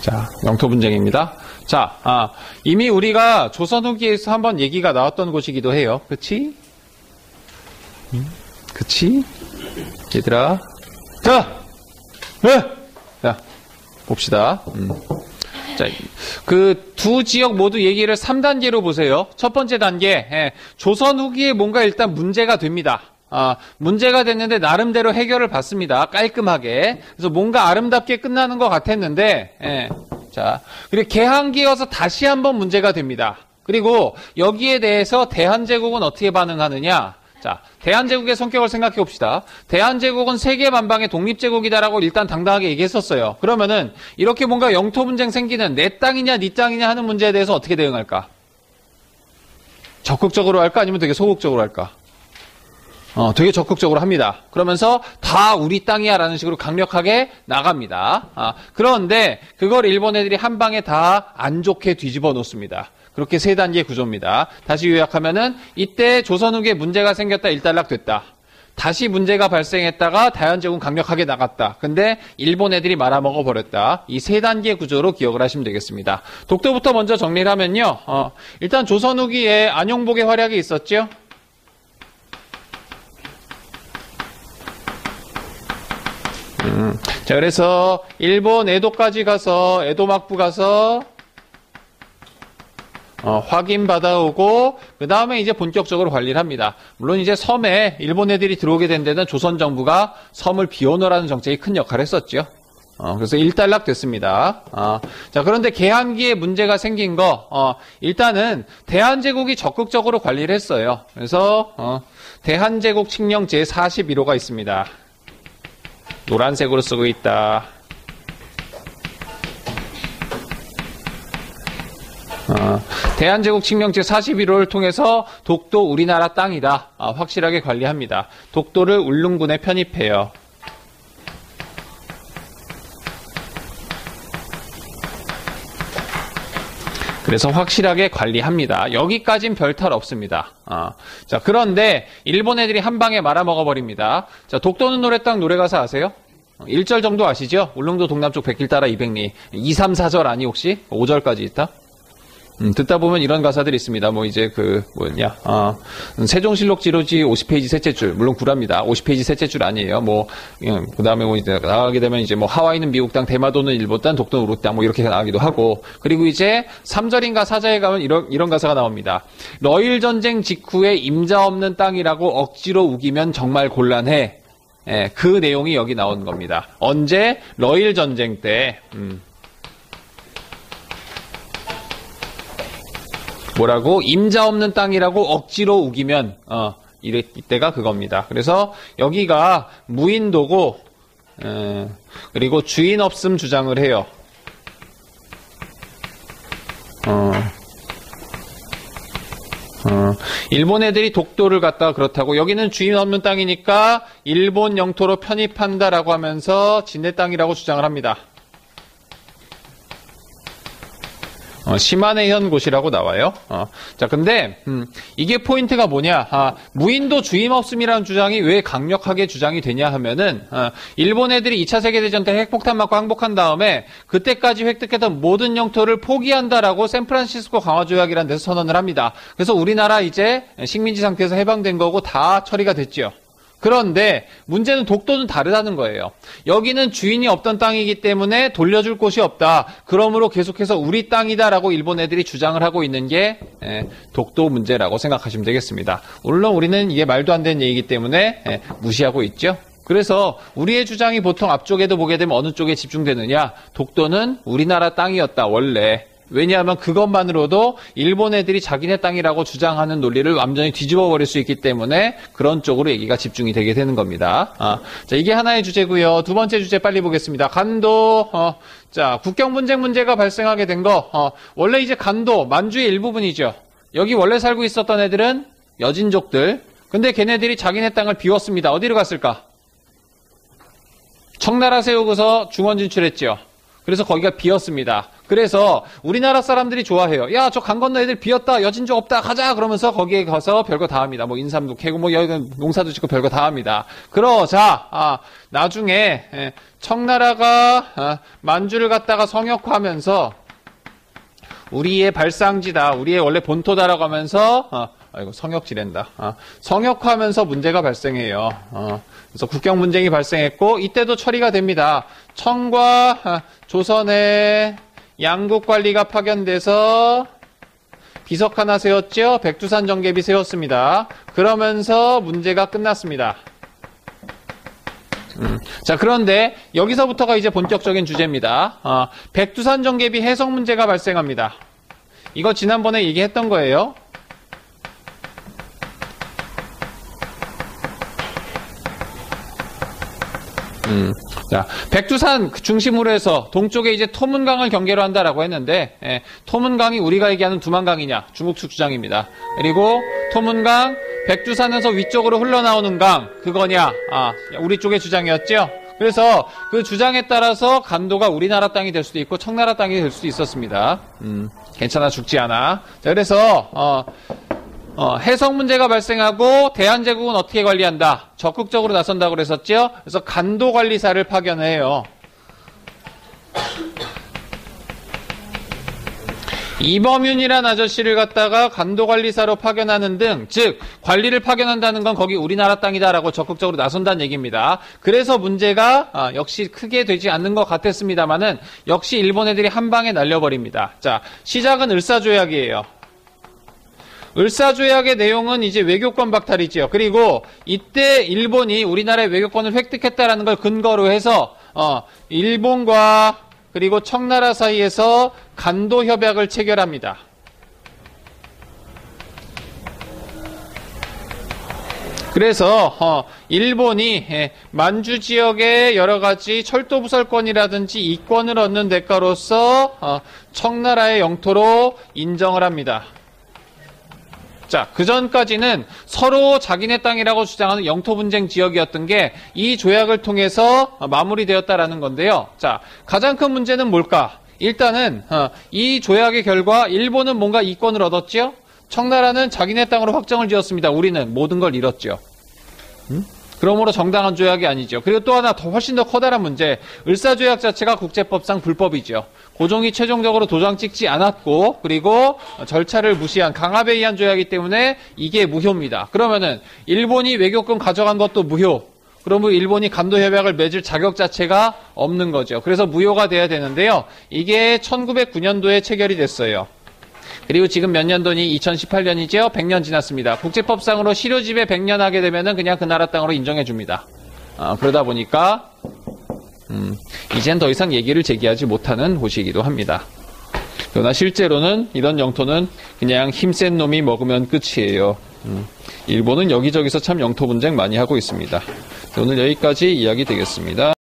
자, 영토 분쟁입니다. 자, 이미 우리가 조선 후기에서 한번 얘기가 나왔던 곳이기도 해요. 그치? 그치? 얘들아. 자! 자, 봅시다. 자, 그 두 지역 모두 얘기를 3단계로 보세요. 첫 번째 단계, 조선 후기에 뭔가 일단 문제가 됩니다. 문제가 됐는데 나름대로 해결을 받습니다. 깔끔하게. 그래서 뭔가 아름답게 끝나는 것 같았는데, 자, 그리고 개항기에 와서 다시 한번 문제가 됩니다. 그리고 여기에 대해서 대한제국은 어떻게 반응하느냐? 자, 대한제국의 성격을 생각해 봅시다. 대한제국은 세계 만방의 독립제국이다라고 일단 당당하게 얘기했었어요. 그러면은 이렇게 뭔가 영토 분쟁 생기는 내 땅이냐 네 땅이냐 하는 문제에 대해서 어떻게 대응할까? 적극적으로 할까? 아니면 되게 소극적으로 할까? 되게 적극적으로 합니다. 그러면서 다 우리 땅이야 라는 식으로 강력하게 나갑니다. 그런데 그걸 일본 애들이 한 방에 다 안 좋게 뒤집어 놓습니다. 그렇게 세 단계 구조입니다. 다시 요약하면은 이때 조선 후기에 문제가 생겼다 일단락됐다. 다시 문제가 발생했다가 대한제국은 강력하게 나갔다. 근데 일본 애들이 말아먹어 버렸다. 이 세 단계 구조로 기억을 하시면 되겠습니다. 독도부터 먼저 정리를 하면요. 일단 조선 후기에 안용복의 활약이 있었죠. 자, 그래서 일본 에도까지 가서 에도 막부 가서 확인 받아오고 그 다음에 이제 본격적으로 관리를 합니다. 물론 이제 섬에 일본 애들이 들어오게 된 데는 조선 정부가 섬을 비워놓으라는 정책이 큰 역할을 했었죠. 그래서 일단락 됐습니다. 자, 그런데 개항기에 문제가 생긴 거, 일단은 대한제국이 적극적으로 관리를 했어요. 그래서 대한제국 칙령 제41호가 있습니다. 노란색으로 쓰고 있다. 대한제국 칙령 제41호를 통해서 독도 우리나라 땅이다. 확실하게 관리합니다. 독도를 울릉군에 편입해요. 그래서 확실하게 관리합니다. 여기까진 별탈 없습니다. 자, 그런데 일본 애들이 한 방에 말아먹어버립니다. 자, 독도는 노래 땅 노래 가사 아세요? 1절 정도 아시죠? 울릉도 동남쪽 백길 따라 200리. 2, 3, 4절 아니 혹시? 5절까지 있다? 듣다 보면 이런 가사들이 있습니다. 뭐 이제 세종실록 지로지 50페이지 셋째 줄. 물론 구랍니다. 50페이지 셋째 줄 아니에요. 그 다음에 이제 나가게 되면 이제 하와이는 미국 땅, 대마도는 일본 땅, 독도는 우리 땅, 이렇게 나가기도 하고. 그리고 이제 3절인가 4절에 가면 이런 가사가 나옵니다. 러일 전쟁 직후에 임자 없는 땅이라고 억지로 우기면 정말 곤란해. 그 내용이 여기 나온 겁니다. 언제? 러일 전쟁 때. 뭐라고? 임자 없는 땅이라고 억지로 우기면 이때가 그겁니다. 그래서 여기가 무인도고 그리고 주인 없음 주장을 해요. 일본 애들이 독도를 갖다가 그렇다고 여기는 주인 없는 땅이니까 일본 영토로 편입한다라고 하면서 진내 땅이라고 주장을 합니다. 시마네현 곳이라고 나와요. 자, 근데 이게 포인트가 뭐냐? 무인도 주임 없음이라는 주장이 왜 강력하게 주장이 되냐 하면은 일본 애들이 2차 세계대전 때 핵폭탄 맞고 항복한 다음에 그때까지 획득했던 모든 영토를 포기한다라고 샌프란시스코 강화조약이라는 데서 선언을 합니다. 그래서 우리나라 이제 식민지 상태에서 해방된 거고 다 처리가 됐죠. 그런데 문제는 독도는 다르다는 거예요. 여기는 주인이 없던 땅이기 때문에 돌려줄 곳이 없다. 그러므로 계속해서 우리 땅이다라고 일본 애들이 주장을 하고 있는 게 독도 문제라고 생각하시면 되겠습니다. 물론 우리는 이게 말도 안 되는 얘기이기 때문에 무시하고 있죠. 그래서 우리의 주장이 보통 앞쪽에도 보게 되면 어느 쪽에 집중되느냐? 독도는 우리나라 땅이었다 원래. 왜냐하면 그것만으로도 일본 애들이 자기네 땅이라고 주장하는 논리를 완전히 뒤집어 버릴 수 있기 때문에 그런 쪽으로 얘기가 집중이 되게 되는 겁니다. 자, 이게 하나의 주제고요. 두 번째 주제 빨리 보겠습니다. 간도. 자, 국경 분쟁 문제가 발생하게 된 거. 원래 이제 간도 만주의 일부분이죠. 여기 원래 살고 있었던 애들은 여진족들. 근데 걔네들이 자기네 땅을 비웠습니다. 어디로 갔을까? 청나라 세우고서 중원 진출했죠. 그래서 거기가 비었습니다. 그래서 우리나라 사람들이 좋아해요. 야, 저 강 건너 애들 비었다. 여진족 없다. 가자. 그러면서 거기에 가서 별거 다 합니다. 뭐 인삼도 캐고 뭐 여기 농사도 짓고 별거 다 합니다. 그러자 나중에 청나라가 만주를 갖다가 성역화하면서 우리의 발상지다. 우리의 원래 본토다라고 하면서 아이고 성역지랜다. 성역화하면서 문제가 발생해요. 그래서 국경 분쟁이 발생했고 이때도 처리가 됩니다. 청과 조선의 양국 관리가 파견돼서 비석 하나 세웠죠. 백두산 정계비 세웠습니다. 그러면서 문제가 끝났습니다. 자, 그런데 여기서부터가 이제 본격적인 주제입니다. 백두산 정계비 해석 문제가 발생합니다. 이거 지난번에 얘기했던 거예요. 자, 백두산 중심으로 해서 동쪽에 이제 토문강을 경계로 한다라고 했는데, 토문강이 우리가 얘기하는 두만강이냐? 중국 측 주장입니다. 그리고 토문강, 백두산에서 위쪽으로 흘러나오는 강, 그거냐? 우리 쪽의 주장이었죠? 그래서 그 주장에 따라서 간도가 우리나라 땅이 될 수도 있고 청나라 땅이 될 수도 있었습니다. 괜찮아, 죽지 않아. 자, 그래서, 해석 문제가 발생하고 대한제국은 어떻게 관리한다? 적극적으로 나선다고 그랬었죠? 그래서 간도관리사를 파견해요. 이범윤이란 아저씨를 갖다가 간도관리사로 파견하는 등, 즉 관리를 파견한다는 건 거기 우리나라 땅이다라고 적극적으로 나선다는 얘기입니다. 그래서 문제가 역시 크게 되지 않는 것 같았습니다만은 역시 일본 애들이 한 방에 날려버립니다. 자, 시작은 을사조약이에요. 을사조약의 내용은 이제 외교권 박탈이지요. 그리고 이때 일본이 우리나라의 외교권을 획득했다라는 걸 근거로 해서 일본과 그리고 청나라 사이에서 간도 협약을 체결합니다. 그래서 일본이 만주 지역의 여러 가지 철도 부설권이라든지 이권을 얻는 대가로서 청나라의 영토로 인정을 합니다. 자, 그 전까지는 서로 자기네 땅이라고 주장하는 영토 분쟁 지역이었던 게 이 조약을 통해서 마무리되었다라는 건데요. 자, 가장 큰 문제는 뭘까? 일단은 이 조약의 결과 일본은 뭔가 이권을 얻었죠. 청나라는 자기네 땅으로 확정을 지었습니다. 우리는 모든 걸 잃었죠. 그러므로 정당한 조약이 아니죠. 그리고 또 하나 훨씬 더 커다란 문제, 을사조약 자체가 국제법상 불법이죠. 고종이 최종적으로 도장 찍지 않았고 그리고 절차를 무시한 강압에 의한 조약이기 때문에 이게 무효입니다. 그러면은 일본이 외교권 가져간 것도 무효. 그러면 일본이 간도협약을 맺을 자격 자체가 없는 거죠. 그래서 무효가 돼야 되는데요. 이게 1909년도에 체결이 됐어요. 그리고 지금 몇 년도니? 2018년이죠? 100년 지났습니다. 국제법상으로 실효집에 100년 하게 되면은 그냥 그 나라 땅으로 인정해 줍니다. 그러다 보니까 이젠 더 이상 얘기를 제기하지 못하는 곳이기도 합니다. 그러나 실제로는 이런 영토는 그냥 힘센 놈이 먹으면 끝이에요. 일본은 여기저기서 참 영토 분쟁 많이 하고 있습니다. 오늘 여기까지 이야기 되겠습니다.